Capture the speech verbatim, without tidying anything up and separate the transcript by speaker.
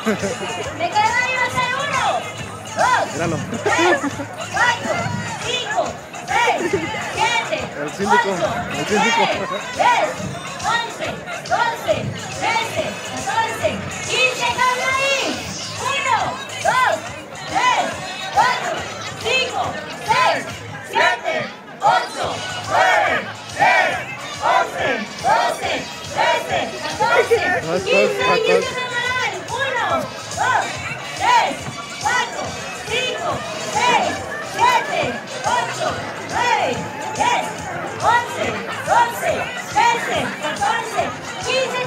Speaker 1: Me quedan ahí a hacer uno, dos,
Speaker 2: Míralo.
Speaker 1: tres, cuatro, cinco, seis, siete,
Speaker 2: El síndico,
Speaker 1: ocho,
Speaker 2: el síndico.
Speaker 1: nueve, diez, once, doce, trece, catorce, quince, cambio ahí. uno, dos, tres, cuatro, cinco, seis, siete, ocho, nueve, diez, once, doce, trece, catorce, quince, quince semanal. uno, dos, tres, cuatro, cinco, seis, siete, ocho, nueve, diez, once, doce, trece, catorce, quince.